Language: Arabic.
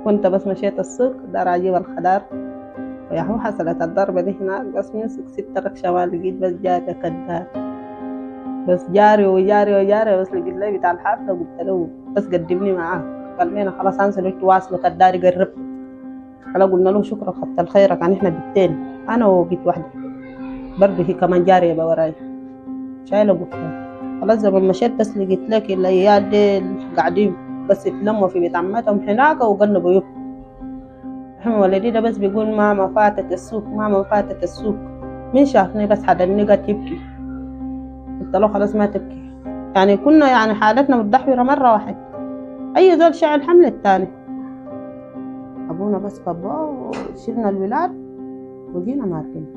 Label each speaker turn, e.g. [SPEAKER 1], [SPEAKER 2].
[SPEAKER 1] كنت بس مشيت السوق دار اجيب الخضار، ويا هو حصلت الضربة دي هناك، بس مسك 6 ركشة ما لقيت، بس جاري كدار، بس جاري وجاري وجاري، بس لقيت لي بتاع الحافلة قلت له بس قدمني معاك، قال لي خلاص انزل انتوا واصلوا كدار يقرب. على قلنا له شكرا كتر خيرك، يعني احنا بنتين انا وبنت واحدة برضه هي كمان جارية بوراي شايلة قفها. خلاص زي ما مشيت بس لقيت لك العيال دي قاعدين بس يتلموا في بيت عمتهم هناك وقلبوا يبكوا. احنا ولدي ده بس بيقول ماما فاتت السوق، ماما فاتت السوق. مين شافني بس حدا قاعد يبكي، قلت له خلاص ما تبكي. يعني كنا يعني حالتنا متدحورة مرة واحد، أي زول شعل حمل التاني. أبونا بس بابا وشلنا الولاد وجينا ماركين.